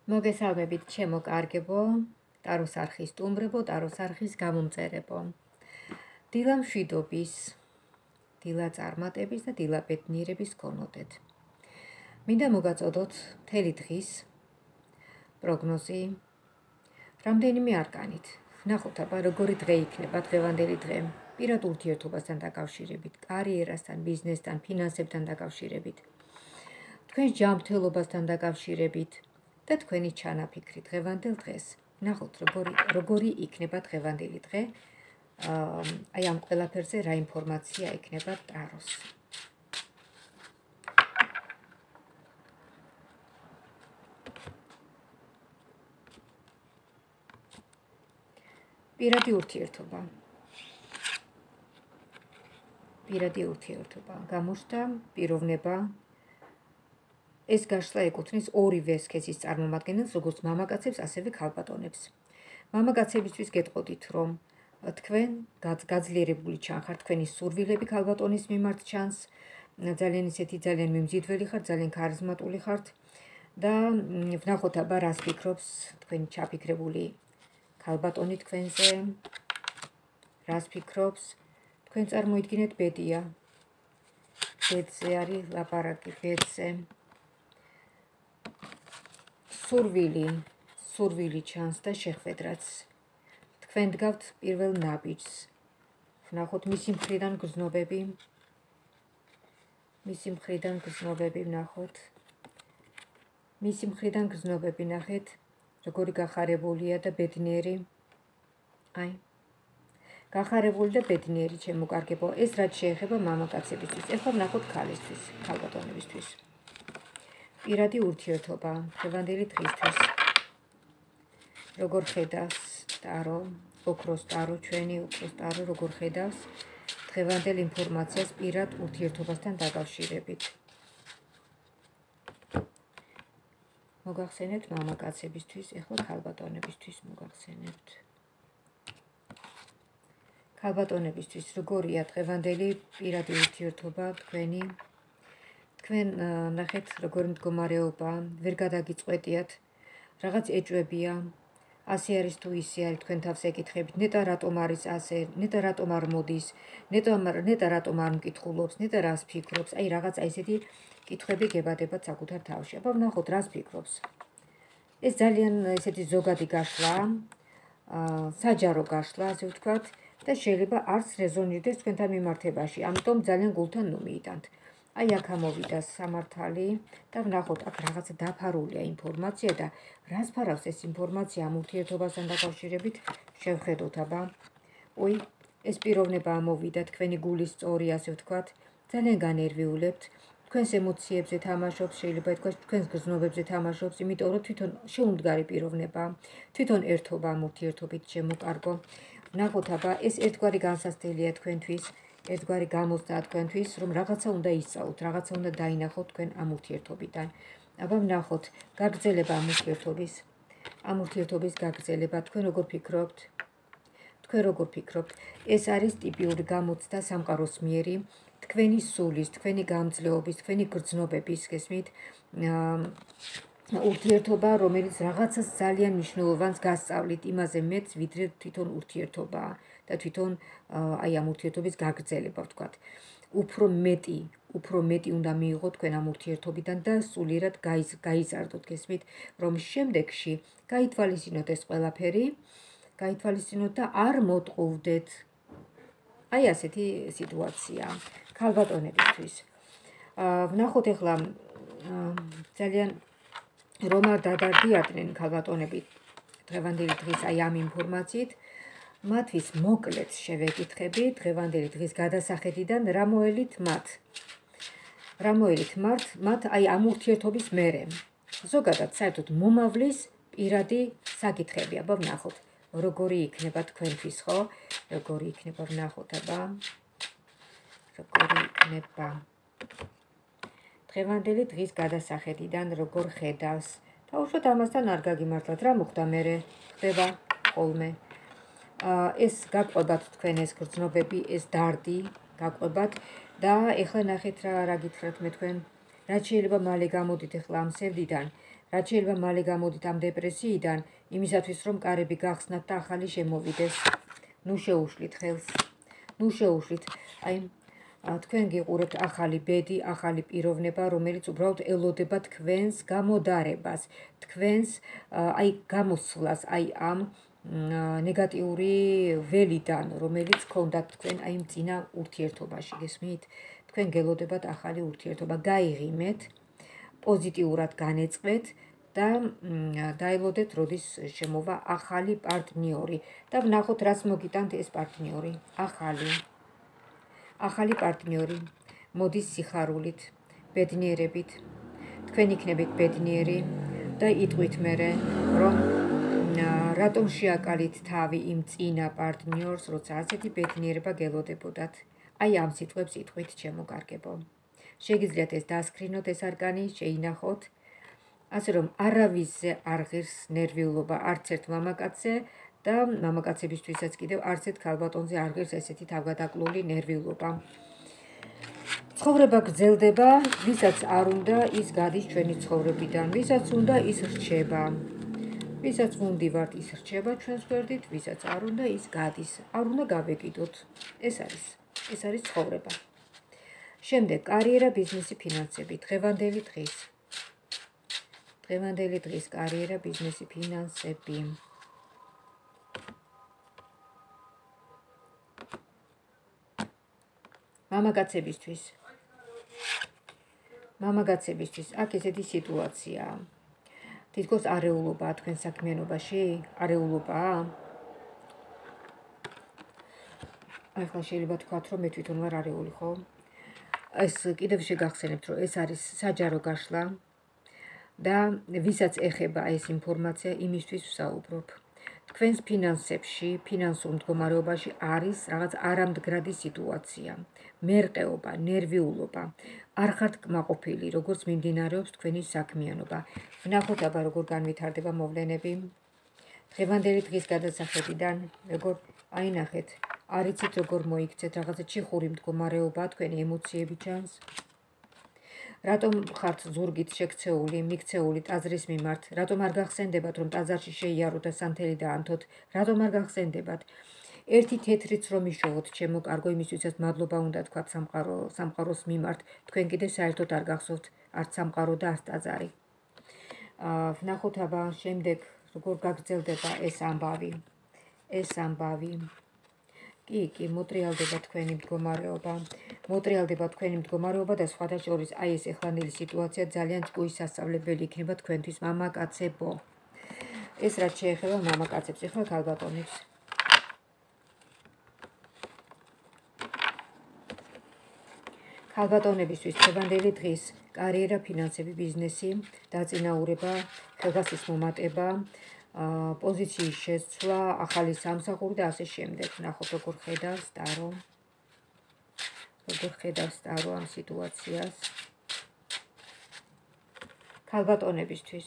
მოგესალმებით, ჩემო კარგებო, ტაროს არხის სტუმრებო, ტაროს არხის გამომწერებო. დილა მშვიდობის, დილა წარმატების და დილა ბედნიერების გქონოდეთ. მინდა მოგაწოდოთ მთელი დღის პროგნოზი რამდენიმე არკანით. ვნახოთ აბა როგორი დღე იქნება დღევანდელი დღე. პირად ურთიერთობასთან დაკავშირებით, კარიერასთან, ბიზნესთან, ფინანსებთან დაკავშირებით, თქვენს ჯანმრთელობასთან დაკავშირებით და თქვენი ჩანაფიქრი დღევანდელ დღეს. ნახოთ როგორი იქნება დღევანდელი დღე. აი ამ ყველაფერზე რა ინფორმაცია იქნება ტაროს. პირადი ურთიერთობა, გამოჩნდა პიროვნება. ეს გაშლა ეკუთვნის ორივე სქესის წარმომადგენელს, როგორც მამაკაცებს, ასევე ქალბატონებს. მამაკაცებისთვის გეტყოდით, რომ თქვენ გაძლიერებული ჩანხართ, თქვენი სურვილები ქალბატონის მიმართ ჩანს, ძალიან ისეთი ძალიან მიმზიდველი ხართ, ძალიან ქარიზმატული ხართ და ვნახოთ აბა რას ფიქრობს თქვენი ჩაფიქრებული ქალბატონი თქვენზე, რას ფიქრობს, თქვენ წარმოიდგინეთ ბედია. ბედზე არის ლაპარაკი, ბედზე. სურვილი ჩანს და შეხვედრაც. თქვენ დგავთ პირველ ნაბიჯს. ვნახოთ მისი მხრიდან გრძნობები, ნახეთ, როგორი გახარებულია და ბედნიერი. აი, გახარებული და ბედნიერი, ჩემო კარგებო, ეს რაც შეეხება მამაკაცებისთვის. ეხლა ვნახოთ ქალისთვის, ქალბატონებისთვის. პირადი ურთიერთობა დღევანდელი დღისთვის. როგორ ხედავს ტარო, ოქროს ტარო, ჩვენი ოქროს ტარო, როგორ ხედავს დღევანდელ ინფორმაციას პირად ურთიერთობასთან დაკავშირებით. მოგახსენებთ მამაკაცებისთვის, ეხლა ქალბატონებისთვის მოგახსენებთ. ქალბატონებისთვის როგორია დღევანდელი პირადი ურთიერთობა თქვენი? თქვენ ნახეთ როგორი მდგომარეობა, ვერ გადაგიწყვეტიათ, რაღაც ეჭვებია, ასე არის თუ ისე არის, თქვენ თავს ეკითხებით, ნეტა რატომ არის ასე, ნეტა რატომ არ მოდის, ნეტა რატომ არ მკითხულობს, ნეტა რას ფიქრობს, აი რაღაც ესეთი კითხვები გებადებათ საკუთარ თავში. აბა ვნახოთ რას ფიქრობს. ეს ძალიან ესეთი ზოგადი გაშლაა, საჯარო გაშლა, ასე ვთქვათ, და შეიძლება არც რეზონირდეს თქვენთან მიმართებაში, ამიტომ ძალიან გულთან ნუ მიიტანთ. აი აქ ამოვიდა სამართალი და ვნახოთ აქ რაღაცა დაფარულია ინფორმაცია და რას ფარავს ეს ინფორმაცია ამ ურთიერთობასთან დაკავშირებით შევხედოთ აბა. ой, ეს პიროვნება ამოვიდა თქვენი გულის სწორი, ასე ვთქვათ, ძალიან განერვიულებთ, თქვენს ემოციებზე თამაშობს, შეიძლება ითქვას თქვენს გრძნობებზე თამაშობს, იმიტომ რომ თვითონ შეუმდგარი პიროვნება, თვითონ ერთობა ამ ურთიერთობით შემოკარგო. ვნახოთ აბა ეს ერთგვარი განსასწრელია თქვენთვის. ერთგვარი გამოცდა თქვენთვის, რომ რაღაცა უნდა ისწავლოთ, რაღაცა უნდა დაინახოთ თქვენ ამ ურთიერთობიდან. აბა ვნახოთ გაგრძელება ამ ურთიერთობის გაგრძელება, თქვენ როგორ ფიქრობთ? ეს არის ტიპიური გამოცდა სამყაროსმიერი, თქვენი სულის, თქვენი გამძლეობის, თქვენი გრძნობების, გესმით, ურთიერთობა, რომელიც რაღაცას ძალიან მნიშვნელოვანს გასწავლით, იმაზე მეც ვიდრე თვითონ ურთიერთობა და თვითონ აი ამ ურთიერთობის გაგრძელება, ვთქვათ. უფრო მეტი უნდა მიიღოთ თქვენ ამ ურთიერთობიდან და სულიერად გაიზარდოთ, გესმით, რომ შემდეგში გაითვალისწინოთ ეს ყველაფერი, გაითვალისწინოთ და არ მოტყუვდეთ. აი ასეთი სიტუაცია ქალბატონებისთვის. ვნახოთ ეხლა ძალიან რომ არ დადარდიადნენ ქალბატონები დღევანდელი დღის აი ამ ინფორმაციით, მათთვის მოკლედ შევეკითხები დღევანდელი დღის გადასახედიდან რა მოელით მათ აი ამ ურთიერთობის მერე. ზოგადად საერთოდ მომავლის პირადი საკითხები. აბა ვნახოთ როგორი იქნება თქვენთვის, ხო? როგორი იქნება, ვნახოთ აბა. როგორი იქნება დღევანდელი დღის გადასახედიდან როგორ ხედავს. თავშოთ ამასთან არ გაგიმართლათ, რა მოხდა მერე ხდება ხოლმე. ეს გაყვებათ თქვენ ეს გრძნობები, ეს დარდი გაყვებათ და ეხლა ნახეთ რა გითხრათ მე თქვენ, რაც შეიძლება მალე გამოდით ეხლა ამ სევდიდან, რაც შეიძლება მალე გამოდით ამ დეპრესიიდან, იმისათვის რომ კარები გახსნათ და ახალი შემოვიდეს. ნუ შეუშლით ხელს. ნუ შეუშლით. აი თქვენ გიყურებთ ახალი ბედი, ახალი პიროვნება, რომელიც უბრალოდ ელოდება თქვენს გამოდარებას, თქვენს აი გამოსვლას, აი ამ ნეგატიური ველიდან, რომელიც გქონდათ თქვენ აი იმ წინა ურთიერთობაში, გესმით? თქვენ გელოდებათ ახალი ურთიერთობა, გაიღიმეთ, პოზიტიურად განეწყვეთ და დაელოდეთ, როდის შემოვა ახალი პარტნიორი და ვნახოთ, რაც მოგიტანთ ეს პარტნიორი, ახალი პარტნიორი მოდის სიხარულით, ბედნიერებით, თქვენ იქნებით ბედნიერი და იტყვით მერე, რომ რატომ შეაკალით თავი იმ წინა პარტნიორს, როცა ასეთი ბედნიერება გელოდებოდათ. აი ამ სიტყვებს იტყვით, ჩემო კარგებო. შეგიძლიათ ეს დასკრინოთ, ეს არკანი, შეინახოთ, ასე რომ არავისზე არ ღირს ნერვიულობა არც ერთ მამაკაცზე და მამაკაცებისთვისაც კიდევ არც ერთ ქალბატონზე არ ღირს ესეთი თავგადაკლული ნერვიულობა. ცხოვრება გრძელდება, ვისაც არ უნდა, ის გადის ჩვენი ცხოვრებიდან, ვისაც უნდა, ის რჩება. ვისაც ვუნდივართ, ის რჩება ჩვენს გვერდით, ვისაც არ უნდა, ის გადის. არ უნდა გავეკიდოთ. ეს არის ცხოვრება. შემდეგ კარიერა, ბიზნესი, ფინანსები. დღევანდელი დღის კარიერა, ბიზნესი, ფინანსები. მამაკაცებისთვის აქ ესეთი სიტუაციაა. თითქოს არეულობაა თქვენ საქმიანობაში? არეულობაა? ახლა შეიძლება თქვათ, რომ მე თვითონ ვარ არეული, ხო? ეს კიდევ შეგახსენებთ, რომ ეს არის საჯარო გაშლა და ვისაც ეხება ეს ინფორმაცია, იმისთვის ვსაუბრობ. თქვენს ფინანსებში, ფინანსურ მდგომარეობაში არის რაღაც არამდგრადი სიტუაცია, მერყეობა, ნერვიულობა. არ ხართ კმაყოფილი, როგორც მიმდინარეობს თქვენი საქმიანობა. ვნახოთ აბა როგორ განვითარდება მოვლენები. დღევანდელი დღის გადასახედიდან, როგორ აინახეთ, არ იცით როგორ მოიქცეთ, რაღაცა ჩიხური მდგომარეობა, თქვენი ემოციები ჩანს. რატომ ხართ ზურგით შექცეული, მიქცეული ტაძრის მიმართ? რატომ არ გახსენდებათ, რომ ტაძარში შეიაროთ და სანთელი დაანთოთ? რატომ არ გახსენდებათ? ერთი თეთრიც რომ იშოვოთ, ჩემო კარგო, იმისთვისაც მადლობა უნდა თქვათ სამყაროს მიმართ. თქვენ კიდე საერთოდ არ გახსოვთ არც სამყარო და არც ტაძარი. ვნახოთ აბა შემდეგ როგორ გაგრძელდება ეს ამბავი. კი, მოტრიალდება თქვენი მდგომარეობა და სხვათა შორის აი ეს ეხლანდელი სიტუაცია ძალიან ჭკუის სასწავლებელი იქნება თქვენთვის მამაკაცებო. ეს რაც შეეხება მამაკაცებს, ეხლა ქალბატონებს. ქალბატონებისთვის დღევანდელი დღის კარიერა, ფინანსები, ბიზნესი, დაწინაურება, ხელგასის მომატება, პოზიციის შეცვლა, ახალი სამსახური და ასე შემდეგ. ვნახოთ როგორ ხედავს ტარო ამ სიტუაციას. ქალბატონებისთვის.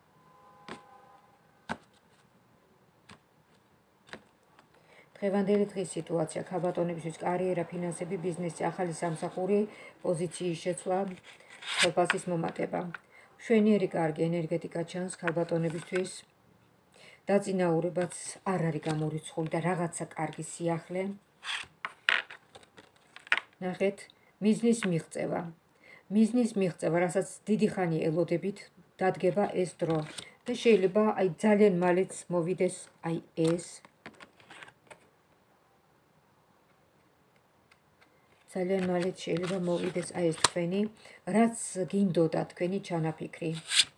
დღევანდელი დღის სიტუაცია ქალბატონებისთვის კარიერა, ფინანსები, ბიზნესი, ახალი სამსახური, პოზიციის შეცვლა, ხელფასის მომატება. მშვენიერი კარგი ენერგეტიკა ჩანს ქალბატონებისთვის. დაწინაურებაც არ არის გამორიცხული და რაღაცა კარგი სიახლე. ნახეთ, მიზნის მიღწევა, რასაც დიდი ხანი ელოდებით, დადგება ეს დრო და შეიძლება აი ძალიან მალეც მოვიდეს აი ეს. ძალიან მალე შეიძლება მოვიდეს აი ეს თქვენი, რაც გინდოდა თქვენი ჩანაფიქრი.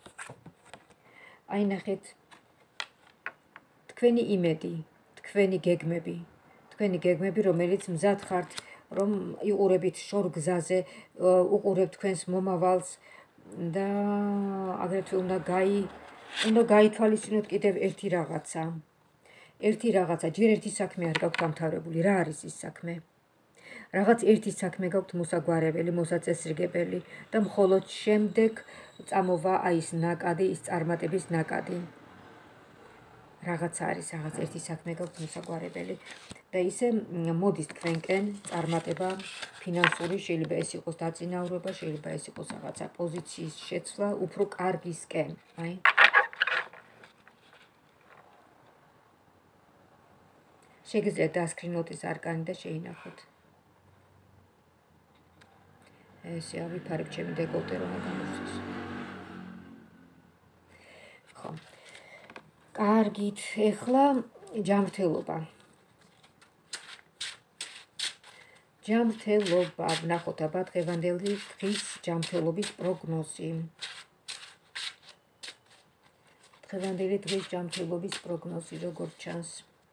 აი ნახეთ, თქვენი იმედი, თქვენი გეგმები, რომელიც მზად ხართ, რომ იყურებით შორ გზაზე, უყურებთ თქვენს მომავალს და აგრეთვე უნდა გაითვალისწინოთ კიდევ ერთი რაღაცა. ჯერ ერთი საქმე არ გაქვთ დამთავრებული. რა არის ის საქმე? რაღაც ერთი საქმე გაქვთ მოსაგვარებელი, მოსაწესრიგებელი და მხოლოდ შემდეგ წამოვა აი ეს ნაკადი, ის წარმატების ნაკადი. რაღაც არის, რაღაც ერთი საქმე გაქვთ მოსაგვარებელი და ისე მოდის თქვენკენ წარმატება ფინანსური, შეიძლება ეს იყოს დაწინაურება, შეიძლება ეს იყოს რაღაცა პოზიციის შეცვლა, უფრო კარგისკენ, აი. შეგიძლიათ დასკრინოთ ეს არკანი და შეინახოთ. ესე ავიფარებ ჩემი დეკოლტე რომ გამოსცეს. ხო. კარგით, ეხლა ჯანმრთელობა. ჯანმრთელობა, ვნახოთ აბა დღევანდელი დღის ჯანმრთელობის პროგნოზი. დღევანდელი დღის ჯანმრთელობის პროგნოზი როგორც ჩანს.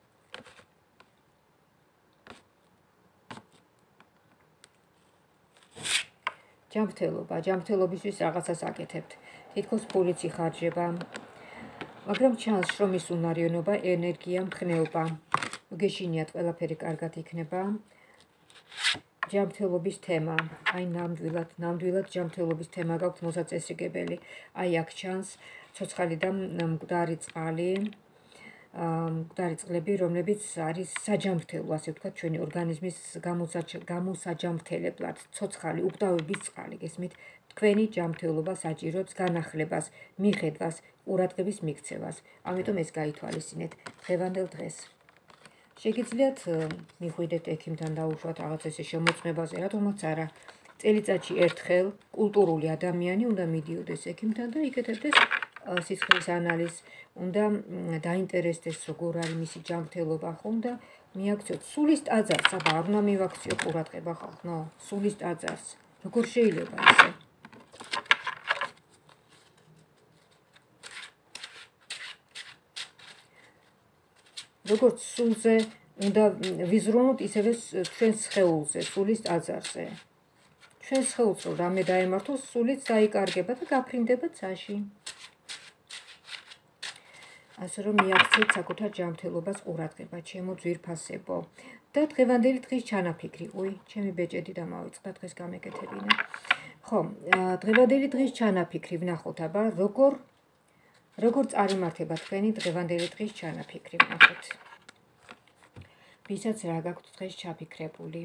ჯანმრთელობისთვის რაღაცას აკეთებთ. თითქოს ფულიც იხარჯება. მაგრამ ჩანს შრომის უნარიანობა, ენერგია, მხნეობა. მოგეშინიათ ყველაფერი კარგად იქნება. ჯანმრთელობის თემა. აი ნამდვილად ჯანმრთელობის თემა გაქვთ მოსაწესრიგებელი. აი აქ ჩანს ცოცხალი და მკვდარი წყალი. მკვდარი წყლები, რომლებიც არის საჯანმრთელო, ასე ვთქვათ, ჩვენი ორგანიზმის გამოსაჯანმრთელებლად. ცოცხალი, უკვდავების წყალი, გესმით, თქვენი ჯანმრთელობა საჭიროებს განახლებას, მიხედვას, ყურადღების მიქცევას. ამიტომ ეს გაითვალისწინეთ დღევანდელ დღეს. შეგიძლიათ მიხვიდეთ ექიმთან დაუშვათ რაღაც ესე შემოწმებაზე, რატომაც არა. წელიწადში ერთხელ კულტურული ადამიანი უნდა მიდიოდეს ექიმთან და იკეთებდეს სისხლის ანალიზს, უნდა დაინტერესდეს როგორ არის მისი ჯანმრთელობა, ხო უნდა მიაქციოთ სულის ტაძარს, აბა არ უნდა მივაქციო ყურადღება ხალხო, სულის ტაძარს. როგორ შეიძლება ისე? როგორც სულზე უნდა ვიზრუნოთ, ისევე ჩვენს სხეულზე, სულის ტაძარზე. ჩვენს სხეულს რომ რამე დაემართოს, სულიც დაიკარგება და გაფრინდება ცაში. ასე რომ მიაქციეთ საკუთარ ჯანმრთელობას ყურადღება, ჩემო ძვირფასებო. და დღევანდელი დღის ჩანაფიქრი. ჩემი ბეჭედი დამავიწყდა დღეს გამეკეთებინა. ხო, დღევანდელი დღის ჩანაფიქრი ვნახოთ, აბა, როგორ წარიმართება თქვენი დღევანდელი დღის ჩანაფიქრი, ვნახოთ. ვისაც რა გაქვთ დღეს ჩაფიქრებული.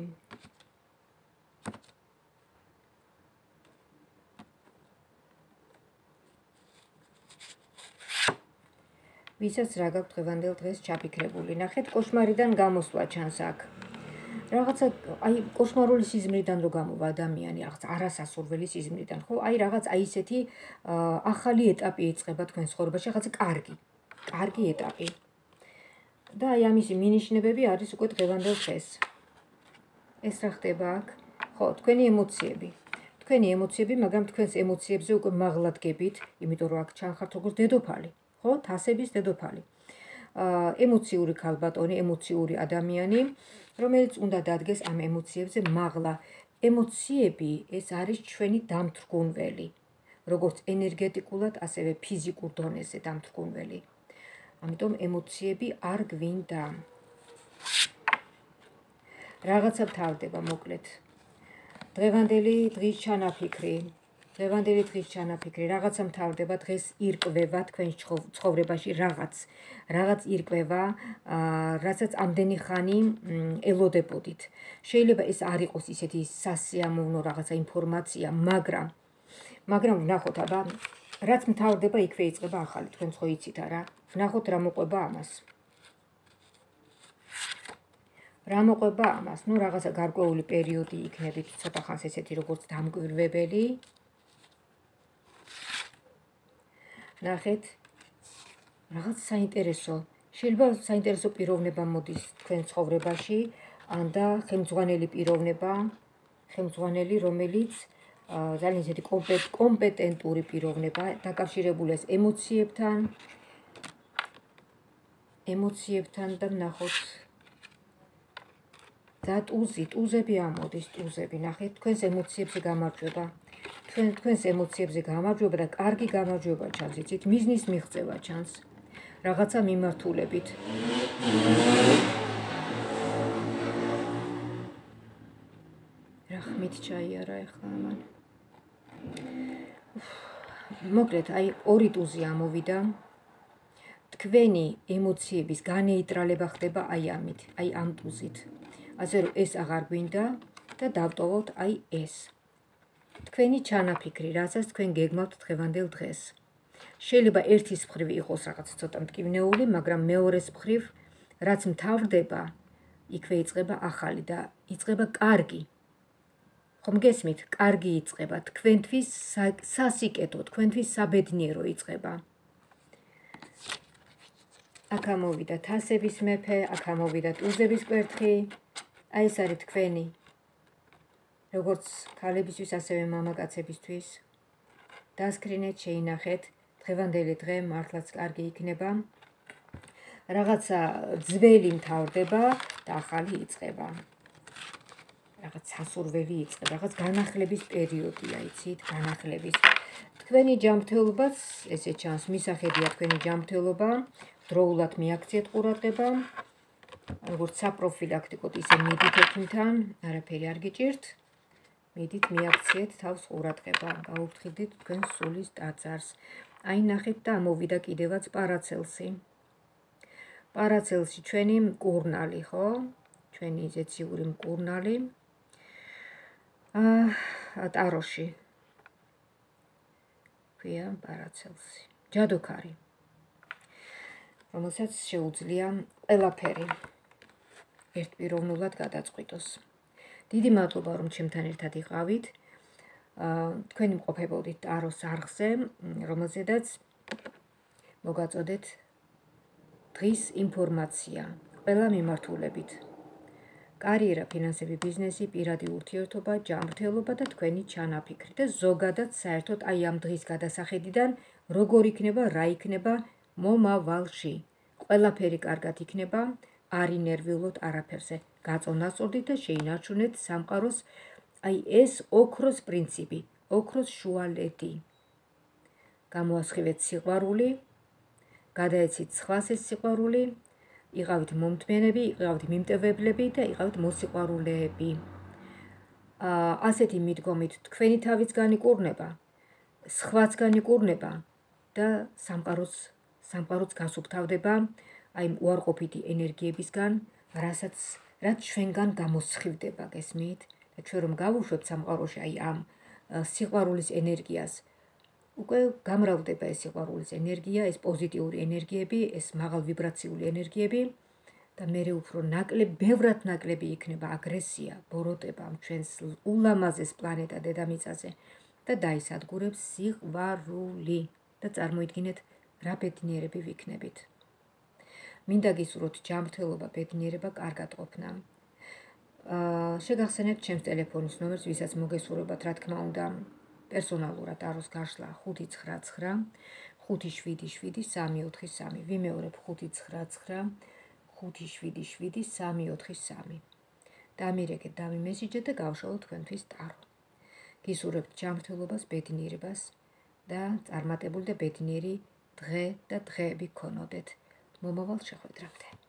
ვისაც რა გაქვთ დღევანდელ დღეს ჩაფიქრებული. ნახეთ, კოშმარიდან გამოსვლა ჩანს აქ. რაღაცა, აი, კოშმარული სიზმრიდან რო გამოვა ადამიანი, რაღაც არასასურველი სიზმრიდან, ხო? აი, რაღაც აი ესეთი ახალი ეტაპი იწყება თქვენ ცხოვრებაში, რაღაცა კარგი ეტაპი. და აი ამისი მინიშნებები არის უკვე დღევანდელ დღეს. ეს რა ხდება აქ? ხო, თქვენი ემოციები, მაგრამ თქვენს ემოციებზე უკვე მაღლა დგებით, იმიტომ რომ აქ ჩანხართ როგორც დედოფალი. ხო, თასების დედოფალი. ემოციური ქალბატონი, ემოციური ადამიანი, რომელიც უნდა დადგეს ამ ემოციებზე მაღლა. ემოციები ეს არის ჩვენი დამთრგუნველი, როგორც ენერგეტიკულად, ასევე ფიზიკურ დონეზე დამთრგუნველი. ამიტომ ემოციები არ გვინდა. რაღაცა თავდება, მოკლედ. დღევანდელი დღის ჩანაფიქრი, რაღაცა მთავრდება, დღეს ირკვევა თქვენს ცხოვრებაში რაღაც ირკვევა, რასაც ამდენი ხანი ელოდებოდით. შეიძლება ეს არ იყოს ისეთი სასიამოვნო რაღაცა ინფორმაცია, მაგრამ ვნახოთ, აბა, რაც მთავრდება, იქვე იწყება ახალი, თქვენც ხო იცით არა? ვნახოთ რა მოყვება ამას. ნუ რაღაცა გარკვეული პერიოდი იქნებით ცოტა ხანს ესეთი როგორც დამკვირვებელი. ნახეთ, რაღაც საინტერესო, შეიძლება საინტერესო პიროვნება მოდის თქვენ ცხოვრებაში, ან და ხელმძღვანელი პიროვნება, რომელიც ძალიან ისეთი კომპეტენტური პიროვნება, დაკავშირებულია ემოციებთან და ვნახოთ და ტუზები ამოდის, ნახეთ, თქვენს ემოციებზე გამარჯვება. თქვენს ემოციებზე გამარჯვება და კარგი გამარჯვება ჩანს, იცით, მიზნის მიღწევა ჩანს, რაღაცა მიმართულებით. რა ხმით ჩაიარა ეხლა ამან. მოკლედ, აი, ორი ტუზი ამოვიდა თქვენი ემოციების განეიტრალება ხდება აი ამით, აი ამ ტუზით. ასე რომ ეს აღარ გვინდა და დავტოვოთ აი ეს. თქვენი ჩანაფიქრი, რასაც თქვენ გეგმავთ დღევანდელ დღეს. შეიძლება ერთის მხრივ იყოს რაღაც ცოტა მტკივნეული, მაგრამ მეორეს მხრივ, რაც მთავრდება, იქვე იწყება ახალი და იწყება კარგი. ხომ გესმით? კარგი იწყება, თქვენთვის სასიკეთო, თქვენთვის საბედნიერო იწყება. აქ ამოვიდა თასების მეფე, აქ ამოვიდა ტუზების კვერთხი. აი ეს არის თქვენი, როგორც ქალებისთვის, ასევე მამაკაცებისთვის. დასკრინეთ, შეინახეთ, დღევანდელი დღე მართლაც კარგი იქნება. რაღაცა ძველი მთავრდება და ახალი იწყება. რაღაც სასურველი იწყება, რაღაც განახლების პერიოდია, იცით, განახლების. თქვენი ჯანმრთელობაც, ესე ჩანს, მისახედია თქვენი ჯანმრთელობა, დროულად მიაქციეთ ყურადღება, როგორც საპროფილაქტიკოდ, ისე მიდით ექიმთან, არაფერი არ გიჭირთ. მიდით მიაქციეთ თავს ყურადღება, გაუფრთხილდით თქვენ სულის ტაძარს. აი ნახეთ და ამოვიდა კიდევაც პარაცელსი. პარაცელსი ჩვენი მკურნალი, ხო? ჩვენი ზეციური მკურნალი. ტაროში. ქვია პარაცელსი. ჯადოქარი. რომელსაც შეუძლია ყველაფერი ერთპიროვნულად გადაწყვიტოს. დიდი მადლობა, რომ ჩემთან ერთად იყავით. თქვენი მყოფებოდით ტაროს არხზე, რომელზედაც მოგაწოდეთ დღის ინფორმაცია ყველა მიმართულებით. კარიერა, ფინანსები, ბიზნესი, პირადი ურთიერთობა, ჯანმრთელობა და თქვენი ჩანაფიქრი და ზოგადად საერთოდ აი ამ დღის გადასახედიდან როგორ იქნება, რა იქნება მომავალში. ყველაფერი კარგად იქნება, არ ინერვიულოთ არაფერზე. გაწონასწორდით და შეინარჩუნეთ სამყაროს აი ეს ოქროს პრინციპი, ოქროს შუალედი. გამოასხივეთ სიყვარული, გადაეცით სხვას ეს სიყვარული, იყავით მომთმენები, იყავით მიმტევებლები და იყავით მოსიყვარულეები. ასეთი მიდგომით თქვენი თავიც განიკურნება, სხვაც განიკურნება და სამყაროც გასუფთავდება აი უარყოფითი ენერგიებისგან, რაც ჩვენგან გამოსხივდება, გესმით? და ჩვენ რომ გავუშვებთ სამყაროში აი ამ სიყვარულის ენერგიას, უკვე გამრავლდება ეს სიყვარულის ენერგია, ეს პოზიტიური ენერგიები, ეს მაღალვიბრაციული ენერგიები და მე უფრო ბევრად ნაკლები იქნება აგრესია, ბოროტება ჩვენს ულამაზეს პლანეტა დედამიწაზე და დაისადგურებს სიყვარული და წარმოიდგინეთ რა ბედნიერები ვიქნებით. მინდა გისურვოთ ჯანმრთელობა, ბედნიერება, კარგად ყოფნა. შეგახსენებთ ჩემს ტელეფონის ნომერს, ვისაც მოგესურვებათ, რა თქმა უნდა, პერსონალურად ტაროს გაშლა 599 577 343. ვიმეორებ 599 577 343. დამირეკეთ, დამიმესიჯეთ და გავშალოთ თქვენთვის ტარო. გისურვებთ ჯანმრთელობას, ბედნიერებას და წარმატებული და ბედნიერი დღე და დღეები გქონოდეთ. მომავალ შეხვედრამდე.